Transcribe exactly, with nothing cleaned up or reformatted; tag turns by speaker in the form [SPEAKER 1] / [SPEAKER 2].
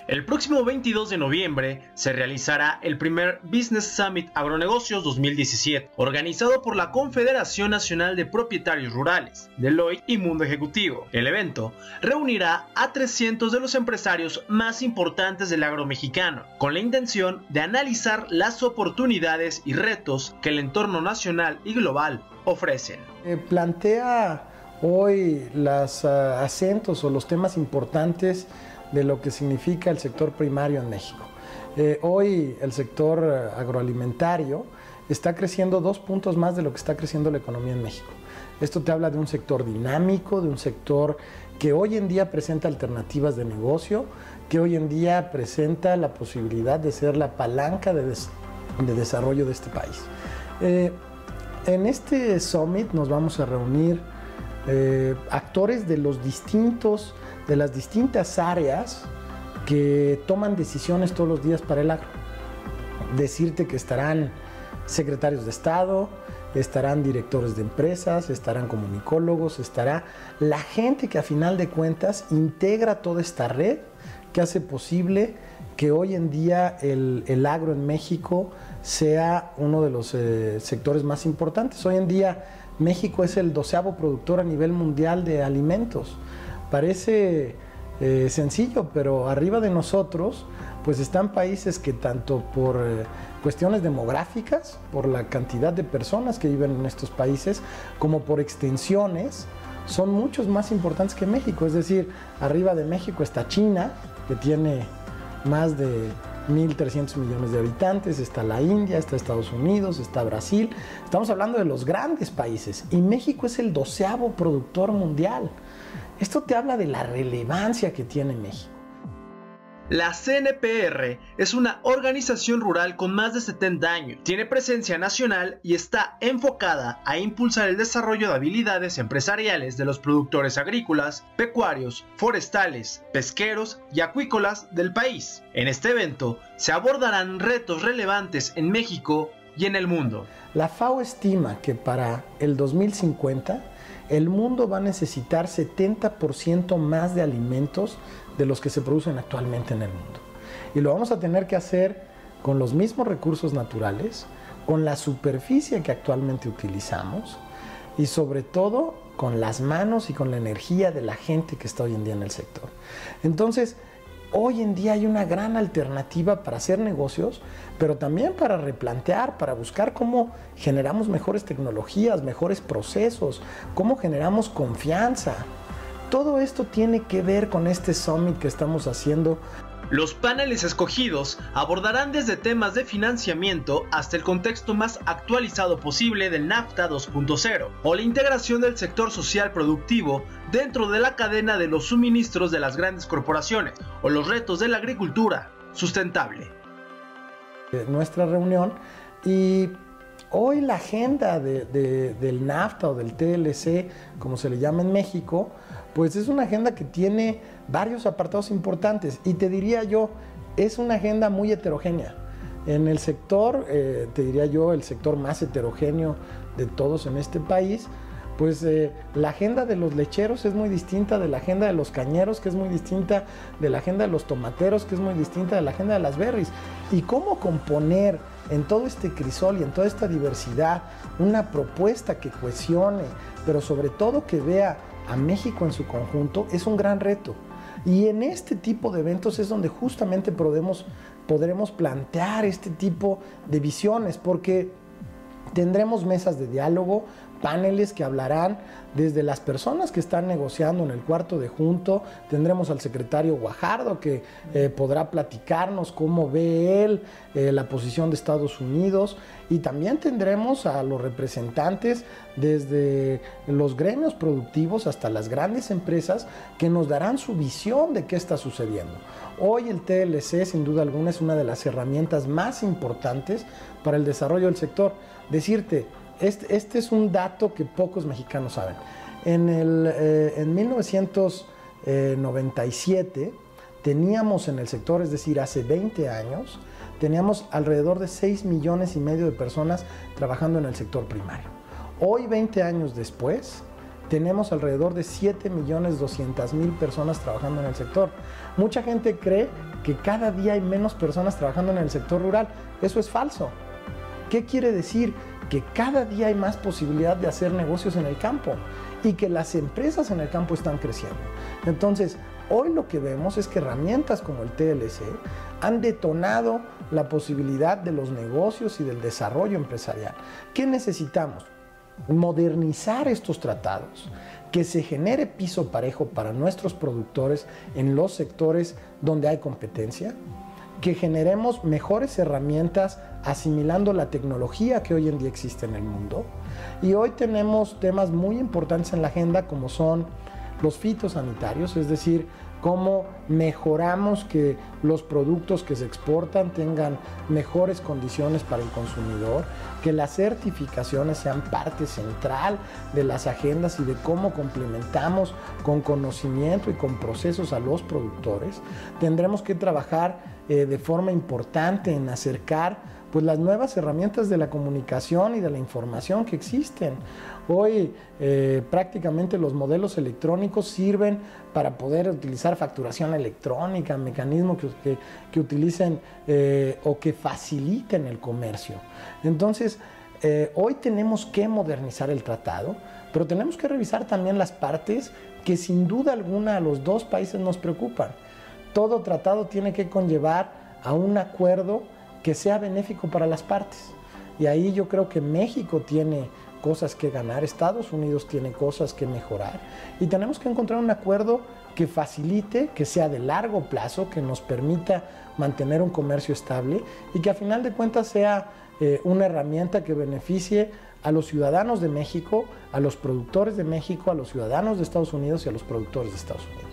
[SPEAKER 1] El próximo veintidós de noviembre se realizará el primer Business Summit Agronegocios dos mil diecisiete, organizado por la Confederación Nacional de Propietarios Rurales, Deloitte y Mundo Ejecutivo. El evento reunirá a trescientos de los empresarios más importantes del agro mexicano, con la intención de analizar las oportunidades y retos que el entorno nacional y global ofrecen.
[SPEAKER 2] Eh, plantea hoy los uh, acentos o los temas importantes de lo que significa el sector primario en México. Eh, hoy el sector uh, agroalimentario está creciendo dos puntos más de lo que está creciendo la economía en México. Esto te habla de un sector dinámico, de un sector que hoy en día presenta alternativas de negocio, que hoy en día presenta la posibilidad de ser la palanca de, des de desarrollo de este país. Eh, en este summit nos vamos a reunir eh, actores de los distintos de las distintas áreas que toman decisiones todos los días para el agro. Decirte que estarán secretarios de Estado, estarán directores de empresas, estarán comunicólogos, estará la gente que a final de cuentas integra toda esta red que hace posible que hoy en día el, el agro en México sea uno de los eh, sectores más importantes. Hoy en día México es el doceavo productor a nivel mundial de alimentos. Parece eh, sencillo, pero arriba de nosotros pues están países que tanto por eh, cuestiones demográficas, por la cantidad de personas que viven en estos países, como por extensiones, son muchos más importantes que México. Es decir, arriba de México está China, que tiene más de mil trescientos millones de habitantes, está la India, está Estados Unidos, está Brasil. Estamos hablando de los grandes países y México es el doceavo productor mundial. Esto te habla de la relevancia que tiene México.
[SPEAKER 1] La C N P R es una organización rural con más de setenta años, tiene presencia nacional y está enfocada a impulsar el desarrollo de habilidades empresariales de los productores agrícolas, pecuarios, forestales, pesqueros y acuícolas del país. En este evento se abordarán retos relevantes en México y en el mundo.
[SPEAKER 2] La FAO estima que para el dos mil cincuenta el mundo va a necesitar setenta por ciento más de alimentos de los que se producen actualmente en el mundo. Y lo vamos a tener que hacer con los mismos recursos naturales, con la superficie que actualmente utilizamos y sobre todo con las manos y con la energía de la gente que está hoy en día en el sector. Entonces, hoy en día hay una gran alternativa para hacer negocios, pero también para replantear, para buscar cómo generamos mejores tecnologías, mejores procesos, cómo generamos confianza. Todo esto tiene que ver con este summit que estamos haciendo.
[SPEAKER 1] Los paneles escogidos abordarán desde temas de financiamiento hasta el contexto más actualizado posible del NAFTA dos punto cero o la integración del sector social productivo dentro de la cadena de los suministros de las grandes corporaciones o los retos de la agricultura sustentable.
[SPEAKER 2] Nuestra reunión y hoy la agenda de, de, del NAFTA o del T L C, como se le llama en México, pues es una agenda que tiene varios apartados importantes y te diría yo, es una agenda muy heterogénea. En el sector, eh, te diría yo, el sector más heterogéneo de todos en este país, pues eh, la agenda de los lecheros es muy distinta de la agenda de los cañeros, que es muy distinta de la agenda de los tomateros, que es muy distinta de la agenda de las berries. Y cómo componer en todo este crisol y en toda esta diversidad una propuesta que cohesione, pero sobre todo que vea a México en su conjunto, es un gran reto. Y en este tipo de eventos es donde justamente podemos, podremos plantear este tipo de visiones, porque tendremos mesas de diálogo, paneles que hablarán desde las personas que están negociando en el cuarto de junto. Tendremos al secretario Guajardo que eh, podrá platicarnos cómo ve él eh, la posición de Estados Unidos, y también tendremos a los representantes desde los gremios productivos hasta las grandes empresas que nos darán su visión de qué está sucediendo. Hoy el T L C sin duda alguna es una de las herramientas más importantes para el desarrollo del sector. Decirte, Este, este es un dato que pocos mexicanos saben. En, el, eh, en mil novecientos noventa y siete teníamos en el sector, es decir, hace veinte años, teníamos alrededor de seis millones y medio de personas trabajando en el sector primario. Hoy, veinte años después, tenemos alrededor de siete millones doscientas mil personas trabajando en el sector. Mucha gente cree que cada día hay menos personas trabajando en el sector rural. Eso es falso. ¿Qué quiere decir? Que cada día hay más posibilidad de hacer negocios en el campo y que las empresas en el campo están creciendo. Entonces, hoy lo que vemos es que herramientas como el T L C han detonado la posibilidad de los negocios y del desarrollo empresarial. ¿Qué necesitamos? Modernizar estos tratados, que se genere piso parejo para nuestros productores en los sectores donde hay competencia, que generemos mejores herramientas asimilando la tecnología que hoy en día existe en el mundo. Y hoy tenemos temas muy importantes en la agenda como son los fitosanitarios, es decir, cómo mejoramos que los productos que se exportan tengan mejores condiciones para el consumidor, que las certificaciones sean parte central de las agendas y de cómo complementamos con conocimiento y con procesos a los productores. Tendremos que trabajar eh, de forma importante en acercar pues las nuevas herramientas de la comunicación y de la información que existen. Hoy eh, prácticamente los modelos electrónicos sirven para poder utilizar facturación electrónica, mecanismos que, que, que utilicen eh, o que faciliten el comercio. Entonces, eh, hoy tenemos que modernizar el tratado, pero tenemos que revisar también las partes que sin duda alguna a los dos países nos preocupan. Todo tratado tiene que conllevar a un acuerdo que sea benéfico para las partes. Y ahí yo creo que México tiene cosas que ganar, Estados Unidos tiene cosas que mejorar y tenemos que encontrar un acuerdo que facilite, que sea de largo plazo, que nos permita mantener un comercio estable y que a final de cuentas sea eh, una herramienta que beneficie a los ciudadanos de México, a los productores de México, a los ciudadanos de Estados Unidos y a los productores de Estados Unidos.